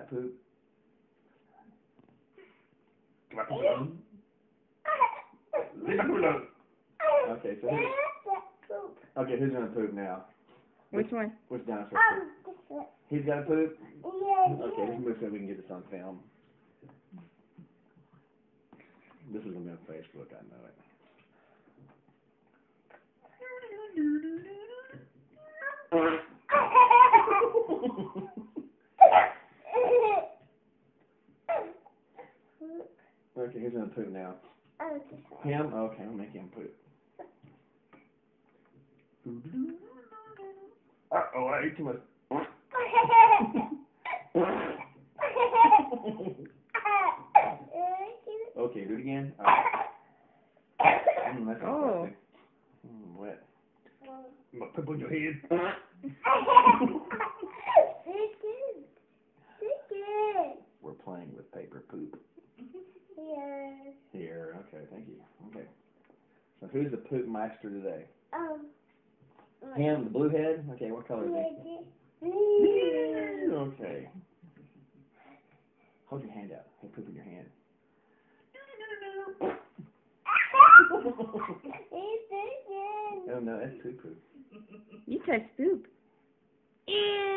that poop? Okay, so okay, who's gonna poop now? Which one? Which dinosaur poop? He's got to poop? Okay, let's move so we can get this on film. This is gonna be on Facebook, I know it. Okay, who's gonna poop now? Him? Okay, I'll make him poop. Uh-oh, I ate too much. Okay, do it again. That's disgusting. Wet. I'm gonna poop on your head. We're playing with paper poop. Here, okay, thank you. Okay. So who's the poop master today? Him, the blue head? Okay, what color is he? Okay. Hold your hand out. Hey, poop in your hand. Oh no, that's poop poop. You touched poop. Ew.